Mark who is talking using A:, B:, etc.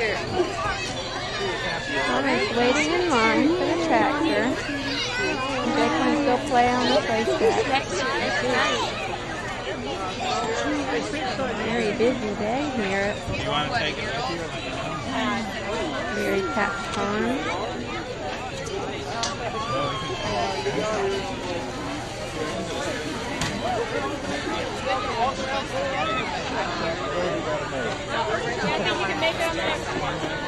A: Connor's waiting in line for the tractor. Jake wants to go play on the playset. Very busy day here at Mary Pat's Farm.
B: I think you can make it on the next one.